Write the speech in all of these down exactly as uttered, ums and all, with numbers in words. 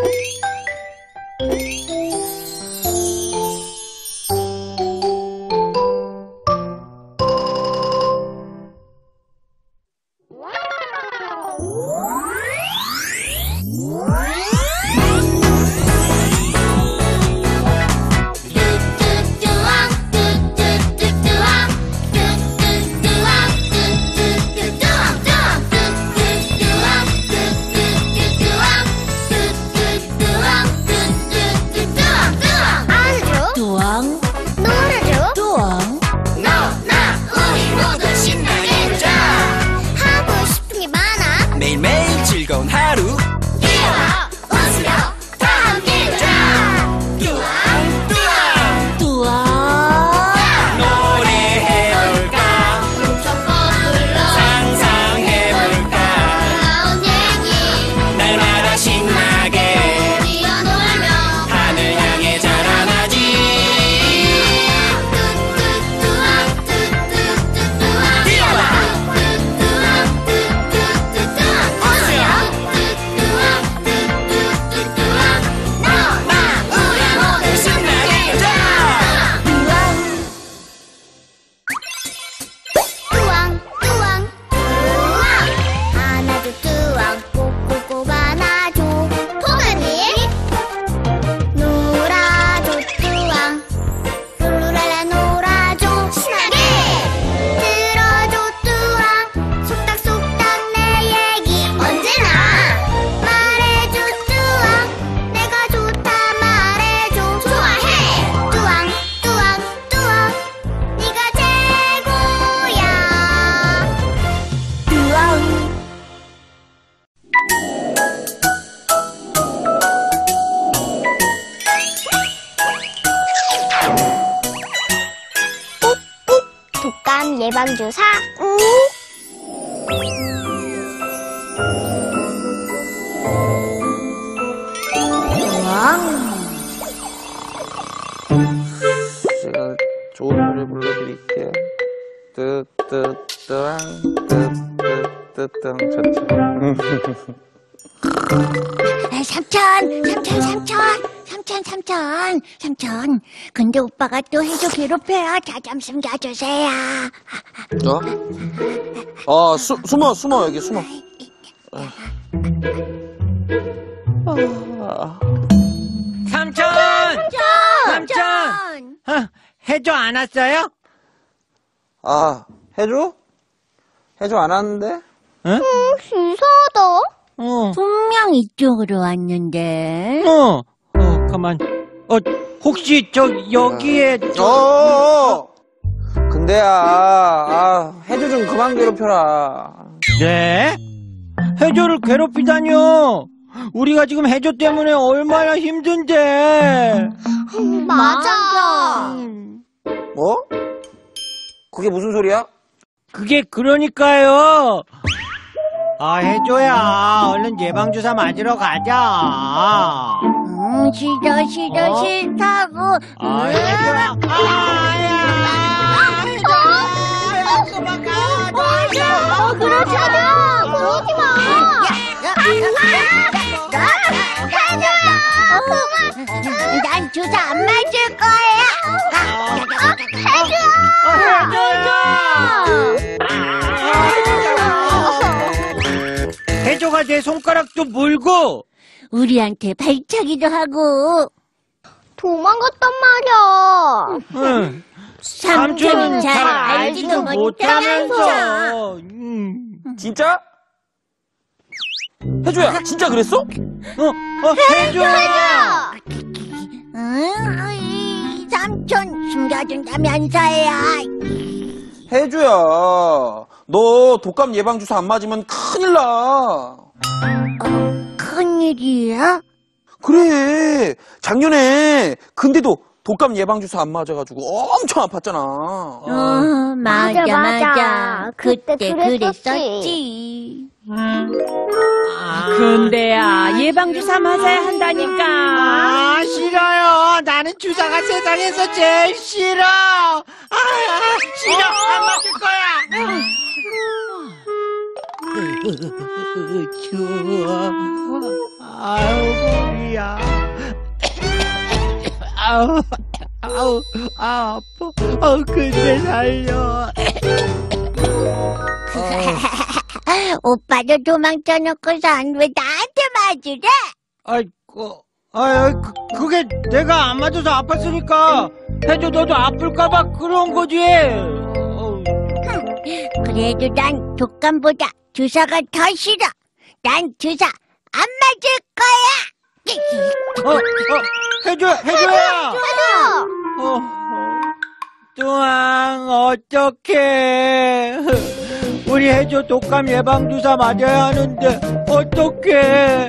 예방주사 우 제가 좋은 노래 불러드릴게요. 뜨뜨뜨랑 뜨뜨뜨뜨랑 삼촌, 삼촌, 삼촌, 삼촌, 삼촌, 삼촌. 근데 오빠가 또 해줘 괴롭혀요. 저 좀 숨겨주세요. 어? 아, 수, 숨어, 숨어, 여기 숨어. 삼촌! 삼촌! 삼촌! 어, 해줘 안 왔어요? 아, 해줘? 해줘 안 왔는데? 응? 음, 이상하다. 어. 분명 이쪽으로 왔는데. 어, 어, 가만. 어, 혹시 저 여기에 어, 어, 근데야, 아, 해줘 좀 그만 괴롭혀라. 네? 해조를 괴롭히다뇨. 우리가 지금 해조 때문에 얼마나 힘든데. 맞아. 뭐? 그게 무슨 소리야? 그게 그러니까요. 아, 해줘야. 얼른 예방주사 맞으러 가자. 음, 싫어, 싫어, 어? 싫다고. 아, 해줘야. 아, 야. 해줘야. 그만 가. 어, 그러지 마. 그러지 마. 해줘! 난 주사 안 맞을 거야. 해줘. 해줘가 내 손가락도 물고 우리한테 발차기도 하고. 도망갔단 말이야. 응. 삼촌은 잘 알지도 못하면서. 음. 진짜? 해줘야, 진짜 그랬어? 어, 어, 해줘야. 응, 이 삼촌 숨겨준다면서요. 해줘야, 너 독감 예방주사 안 맞으면 큰일 나. 어, 큰일이야? 그래, 작년에 근데도 독감 예방주사 안 맞아가지고 엄청 아팠잖아. 어, 맞아, 맞아, 맞아. 맞아. 그때, 그때 그랬었지. 그랬었지. 근데야, 예방주사 맞아야 한다니까. 아, 싫어요. 나는 주사가 세상에서 제일 싫어. 아, 싫어. 안 맞을 거야. 추워. 아유, 머리야. 아우, 아우, 아, 아파. 아, 근데 살려. 오빠도 도망쳐놓고선 왜 나한테 맞으래? 아이고, 아, 그, 그게 내가 안 맞아서 아팠으니까 해줘 너도 아플까봐 그런 거지. 어우. 그래도 난 독감보다 주사가 더 싫어. 난 주사 안 맞을 거야. 어, 어, 해줘, 해줘야. 해줘. 어, 어. 뚜앙, 어떡해. 우리 해줘 독감 예방주사 맞아야 하는데, 어떡해.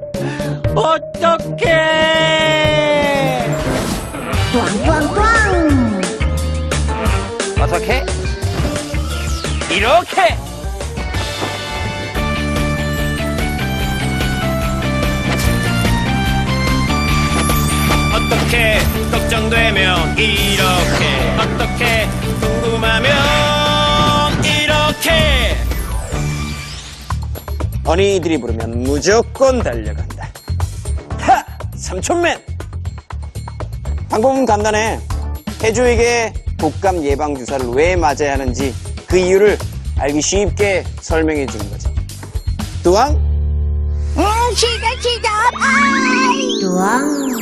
어떡해. 뚜앙뚜앙뚜앙. 어떻게? 이렇게! 어떻게 걱정되면 이렇게 어떻게 궁금하면 이렇게 어린이들이 부르면 무조건 달려간다. 하! 삼촌맨! 방법은 간단해. 해조에게 독감 예방주사를 왜 맞아야 하는지 그 이유를 알기 쉽게 설명해 주는 거지. 뚜왕? 응, 싫어, 싫어. 아이. 뚜앙.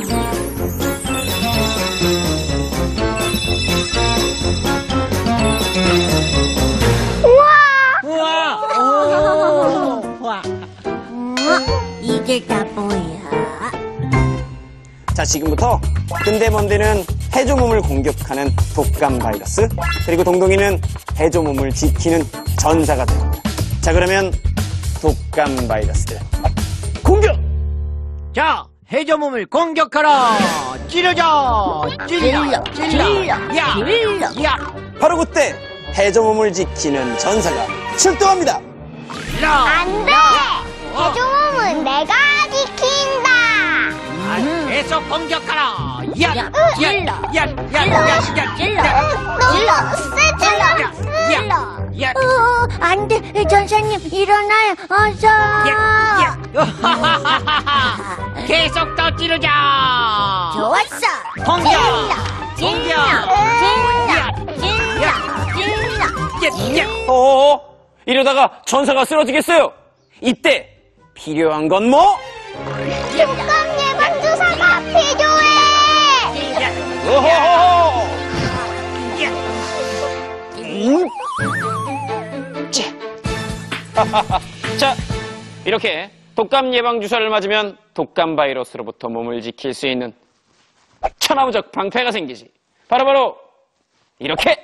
우와! 오! 우와! 어? 이게 다 뭐야? 자, 지금부터 근데먼데는 해조 몸을 공격하는 독감 바이러스, 그리고 동동이는 해조 몸을 지키는 전사가 됩니다. 자, 그러면 독감 바이러스들 공격! 자, 해저 몸을 공격하라! 찌르자! 찔러! 찔러! 야! 야! 바로 그때 해저 몸을 지키는 전사가 출동합니다. 라! 안 돼. 해조몸은 내가 지킨다. 아, 계속 공격하라! 야! 야! 야! 야! 야! 야! 찔러. 너무 세잖아. 야! 야! 어, 안 돼. 전사님, 일어나요. 어서. 야! 야! 계속 더 찌르자! 좋았어. 공격! 찔러. 공격! 찔러. 찔러. 찔러. 야! 야! 어, 이러다가 전사가 쓰러지겠어요. 이때 필요한 건 뭐? 독감 예방주사가 필요해. 오호호호! 음? 자, 이렇게 독감 예방주사를 맞으면 독감 바이러스로부터 몸을 지킬 수 있는 천하무적 방패가 생기지. 바로바로 이렇게!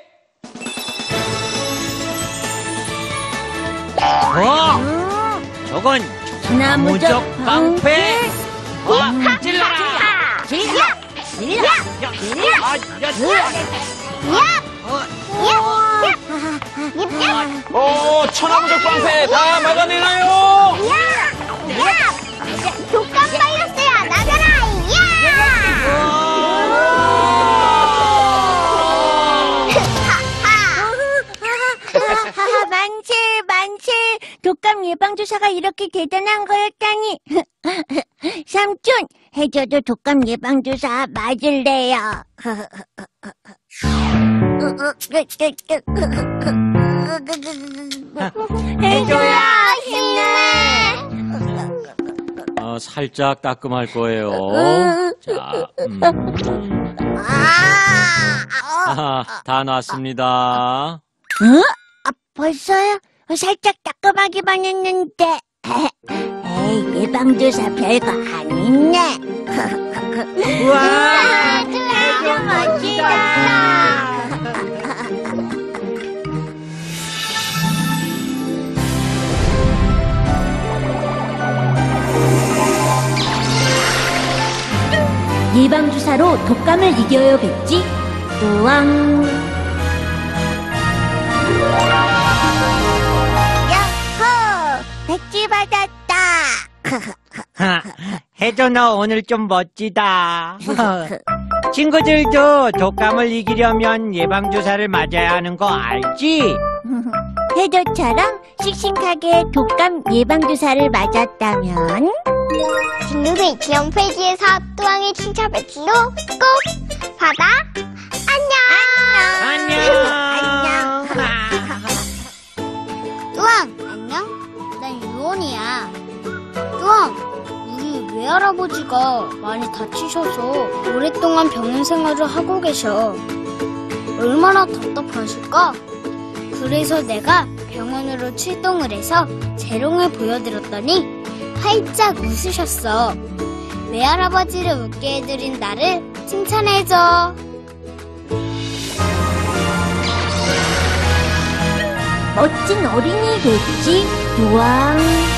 어? 저건 나무적 방패. 와, 찔러라! 찔러. 찔러. 야! 아, 야! 오, 천하무적 방패 다 막아내나요? 야! 야! 독감 바이러스야, 나가라! 하하, 만세, 만세. 독감 예방주사가 이렇게 대단한 거였다니. 삼촌, 해줘도 독감 예방주사 맞을래요. 해줘야 힘내. 어, 살짝 따끔할 거예요. 자, 음. 아하, 다 났습니다. 어? 아, 벌써요? 살짝 따끔하기만 했는데. 에이, 예방주사 별거 아니네. 우와! 해줘 멋지다. 예방주사로 독감을 이겨야겠지? 우왕. 야호! 백지 받았다. 해줘 너 오늘 좀 멋지다. 친구들도 독감을 이기려면 예방주사를 맞아야 하는 거 알지? 해조처럼 씩씩하게 독감 예방주사를 맞았다면 친구들 지원 페이지에서 뚜왕의 칭찬 배치로 꼭 바다, 안녕. 안녕. 뚜왕, 안녕? 난 유원이야. 뚜왕, 우리 외할아버지가 많이 다치셔서 오랫동안 병원 생활을 하고 계셔. 얼마나 답답하실까? 그래서 내가 병원으로 출동을 해서 재롱을 보여드렸더니 활짝 웃으셨어. 외할아버지를 웃게 해드린 나를 칭찬해줘. 멋진 어린이 됐지, 뚜왕.